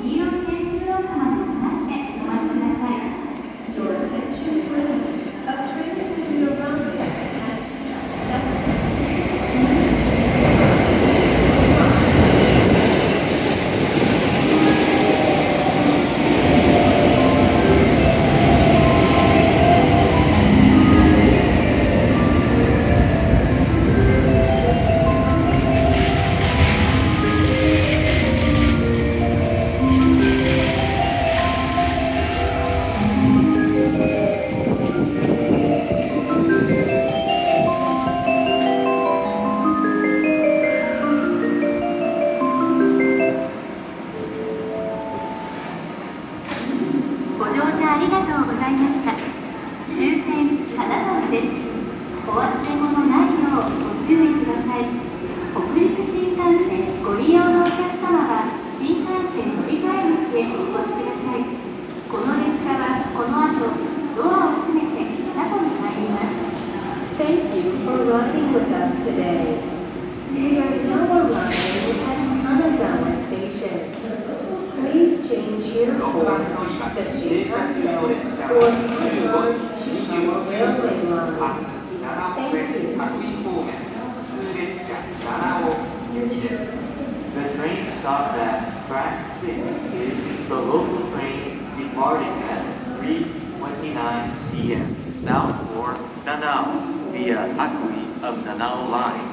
黄色い点字ブロックまで下がってお待ちください。Your attention please. A train will be arriving at ご乗車ありがとうございました。終点金沢です。お忘れ物ないようご注意ください。北陸新幹線ご利用のお客様は新幹線乗り換え口へお越しください。この列車はこの後ドアを閉めて車庫に入ります。Thank you for riding with us today. We are now arriving at Kanazawa Station. Please change here for the Shinkansen or Chiba Railway line. Thank you. The train stopped at track 6 is the local train departing at 3:29 p.m. Now for Nanao via Hakui of Nanao Line.